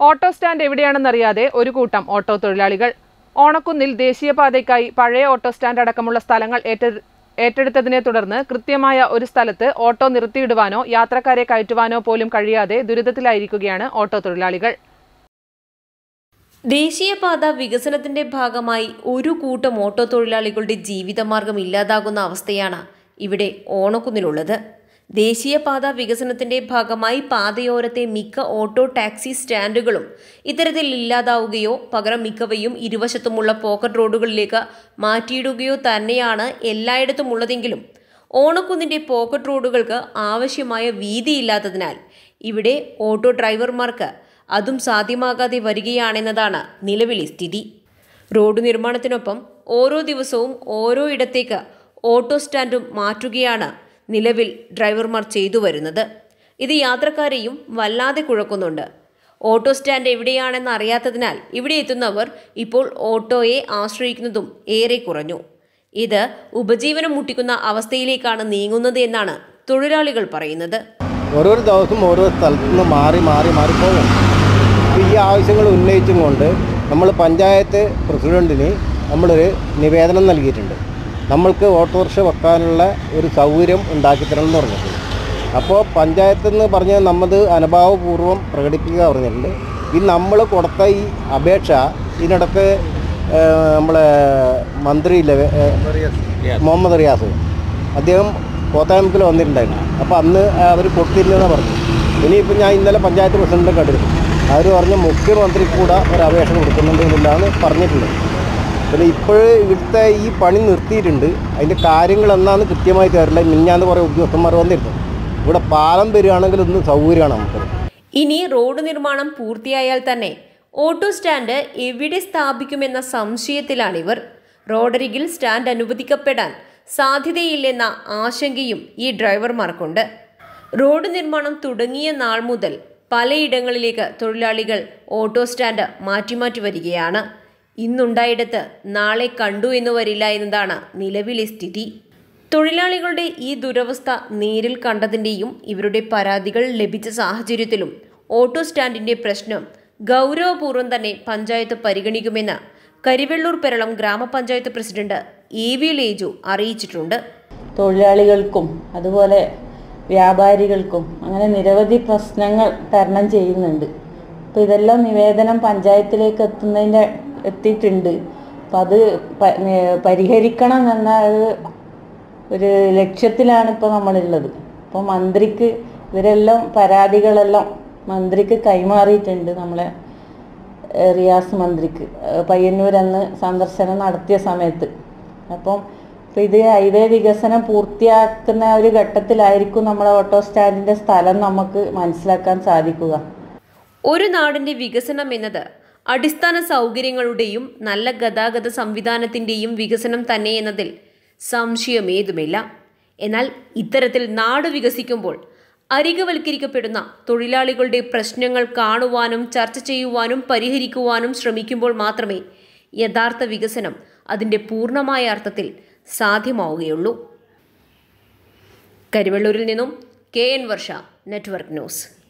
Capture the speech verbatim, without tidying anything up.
Auto stand എവിടെയാണെന്നറിയാതെ ഒരു കൂട്ടം auto തൊഴിലാളികൾ. ഓണക്കുന്നിൽ ദേശീയപാതയ്ക്കായി പഴയ ഓട്ടോ സ്റ്റാൻഡ് അടക്കമുള്ള സ്ഥലങ്ങൾ ഏറ്റെടുത്തതിനെ തുടർന്ന് കൃത്യമായ ഒരു സ്ഥലത്ത് ഓട്ടോ നിർത്തിയിടുവാനോ യാത്രക്കാരെ കയറ്റുവാനോ പോലും കഴിയാതെ ദുരിതത്തിലായിരിക്കുകയാണ് ഓട്ടോ തൊഴിലാളികൾ. ദേശീയപാത വികസനത്തിന്റെ ഭാഗമായി ഒരു കൂട്ടം ഓട്ടോ തൊഴിലാളികളുടെ ജീവിതമാർഗം ഇല്ലാതാകുന്ന അവസ്ഥയാണ് ഇവിടെ ഓണക്കുന്നിലുള്ളത്. ദേശീയപാത വികസനത്തിന്റെ ഭാഗമായി പാതയോരത്തെ മിക്ക ഓട്ടോ ടാക്സി സ്റ്റാൻഡുകളും ഇത്തരത്തിൽ ഇല്ലാതാവുകയോ പകരം മിക്കവയും ഇരുവശത്തുമുള്ള പോക്കറ്റ് റോഡുകളിലേക്ക് മാറ്റിയിടുകയോ തന്നെയാണ് എല്ലായിടത്തും ഉള്ളതെങ്കിലും ഓണക്കുന്നിന്റെ പോക്കറ്റ് റോഡുകൾക്ക് ആവശ്യമായ വീതിയില്ലാത്തതിനാൽ ഇവിടെ ഓട്ടോ ഡ്രൈവർമാർക്ക് അതും സാധ്യമാകാതെ വരികയാണെന്നതാണ് നിലവിലെ സ്ഥിതി. റോഡ് നിർമ്മാണത്തിനൊപ്പം ഓരോ ദിവസവും ഓരോ ഇടത്തേക്ക് ഓട്ടോ സ്റ്റാൻഡും മാറ്റുകയാണ് നിലവിൽ ഡ്രൈവർമാർ ചെയ്തു വരുന്നത്. ഇത് യാത്രക്കാരെയും വല്ലാതെ കുഴക്കുന്നുണ്ട്. ഓട്ടോ സ്റ്റാൻഡ് എവിടെയാണെന്ന് അറിയാത്തതിനാൽ ഇവിടെ എത്തുന്നവർ ഇപ്പോൾ ഓട്ടോയെ ആശ്രയിക്കുന്നതും ഏറെ കുറഞ്ഞു. ഇത് ഉപജീവനം മുട്ടിക്കുന്ന അവസ്ഥയിലേക്കാണ് നീങ്ങുന്നത് എന്നാണ് തൊഴിലാളികൾ പറയുന്നത്. ഓരോ ദിവസം ഓരോ സ്ഥലത്തു നിന്ന് മാറി മാറി മാറി പോകും. ഈ ആവശ്യങ്ങൾ ഉന്നയിച്ചും കൊണ്ട് നമ്മൾ പഞ്ചായത്ത് പ്രസിഡന്റിന് നമ്മളൊരു നിവേദനം നൽകിയിട്ടുണ്ട്. നമ്മൾക്ക് ഓട്ടോറിക്ഷ വെക്കാനുള്ള ഒരു സൗകര്യം ഉണ്ടാക്കിത്തരണം എന്ന് പറഞ്ഞിട്ടുണ്ട്. അപ്പോൾ പഞ്ചായത്ത് എന്ന് പറഞ്ഞാൽ നമ്മത് അനുഭാവപൂർവ്വം പ്രകടിപ്പിക്കുക പറഞ്ഞിട്ടുണ്ട്. ഈ നമ്മൾ കൊടുത്ത ഈ അപേക്ഷ ഇതിനിടക്ക് നമ്മളെ മന്ത്രിയില്ലേ മുഹമ്മദ് റിയാസ് അദ്ദേഹം കോത്തായമുക്കിൽ വന്നിട്ടുണ്ടായിരുന്നു. അപ്പോൾ അന്ന് അവർ കൊടുത്തില്ലെന്ന് പറഞ്ഞു. ഇനിയിപ്പോൾ ഞാൻ ഇന്നലെ പഞ്ചായത്ത് പ്രസിഡന്റിനെ കണ്ടിരുന്നു. അവർ പറഞ്ഞ് മുഖ്യമന്ത്രി കൂടെ ഒരു അപേക്ഷ കൊടുക്കുന്നുണ്ട് എന്നുള്ളതാണ് പറഞ്ഞിട്ടുള്ളത്. പിന്നെ ഇപ്പോഴ് ഇവിടുത്തെ ഈ പണി നിർത്തിയിട്ടുണ്ട്. അതിൻ്റെ കാര്യങ്ങൾ എന്നാന്ന് കൃത്യമായി തരില്ല. മിഞ്ഞാന്ന് കുറേ ഉദ്യോഗസ്ഥന്മാർ വന്നിരുന്നു. ഇവിടെ പാലം വരികയാണെങ്കിൽ ഒന്ന് സൗകര്യമാണ് നമുക്ക്. ഇനി റോഡ് നിർമ്മാണം പൂർത്തിയായാൽ തന്നെ ഓട്ടോ സ്റ്റാൻഡ് എവിടെ സ്ഥാപിക്കുമെന്ന സംശയത്തിലാണിവർ. റോഡരികിൽ സ്റ്റാൻഡ് അനുവദിക്കപ്പെടാൻ സാധ്യതയില്ലെന്ന ആശങ്കയും ഈ ഡ്രൈവർമാർക്കുണ്ട്. റോഡ് നിർമ്മാണം തുടങ്ങിയ നാൾ മുതൽ പലയിടങ്ങളിലേക്ക് തൊഴിലാളികൾ ഓട്ടോ സ്റ്റാൻഡ് മാറ്റിമാറ്റി വരികയാണ്. ഇന്നുണ്ടായിടത്ത് നാളെ കണ്ടു എന്ന് വരില്ല എന്നതാണ് നിലവിലെ സ്ഥിതി. തൊഴിലാളികളുടെ ഈ ദുരവസ്ഥ നേരിൽ കണ്ടതിൻ്റെയും ഇവരുടെ പരാതികൾ ലഭിച്ച സാഹചര്യത്തിലും ഓട്ടോ സ്റ്റാൻഡിന്റെ പ്രശ്നം ഗൗരവപൂർവ്വം തന്നെ പഞ്ചായത്ത് പരിഗണിക്കുമെന്ന് കരിവെള്ളൂർ പെരളം ഗ്രാമപഞ്ചായത്ത് പ്രസിഡന്റ് എ വി ലേജു അറിയിച്ചിട്ടുണ്ട്. തൊഴിലാളികൾക്കും അതുപോലെ വ്യാപാരികൾക്കും അങ്ങനെ നിരവധി പ്രശ്നങ്ങൾ തരണം ചെയ്യുന്നുണ്ട്. അപ്പോൾ ഇതെല്ലാം നിവേദനം പഞ്ചായത്തിലേക്ക് എത്തുന്നതിൻ്റെ എത്തിയിട്ടുണ്ട്. അപ്പം അത് പരിഹരിക്കണം എന്ന ഒരു ലക്ഷ്യത്തിലാണ് ഇപ്പോൾ നമ്മളുള്ളത്. അപ്പോൾ മന്ത്രിക്ക് ഇവരെല്ലാം പരാതികളെല്ലാം മന്ത്രിക്ക് കൈമാറിയിട്ടുണ്ട്. നമ്മളെ റിയാസ് മന്ത്രിക്ക് പയ്യന്നൂർ അന്ന് സന്ദർശനം നടത്തിയ സമയത്ത്. അപ്പം ഇത് ഹൈവേ വികസനം പൂർത്തിയാക്കുന്ന ഒരു ഘട്ടത്തിലായിരിക്കും നമ്മളെ ഓട്ടോ സ്റ്റാൻഡിൻ്റെ സ്ഥലം നമുക്ക് മനസ്സിലാക്കാൻ സാധിക്കുക. ഒരു നാടിൻ്റെ വികസനം എന്നത് അടിസ്ഥാന സൗകര്യങ്ങളുടെയും നല്ല ഗതാഗത സംവിധാനത്തിൻ്റെയും വികസനം തന്നെ എന്നതിൽ സംശയമേതുമില്ല. എന്നാൽ ഇത്തരത്തിൽ നാട് വികസിക്കുമ്പോൾ അരികവൽക്കരിക്കപ്പെടുന്ന തൊഴിലാളികളുടെ പ്രശ്നങ്ങൾ കാണുവാനും ചർച്ച ചെയ്യുവാനും പരിഹരിക്കുവാനും ശ്രമിക്കുമ്പോൾ മാത്രമേ യഥാർത്ഥ വികസനം അതിൻ്റെ പൂർണ്ണമായ അർത്ഥത്തിൽ സാധ്യമാവുകയുള്ളൂ. കരിവെള്ളൂരിൽ നിന്നും K N Varsha, network news.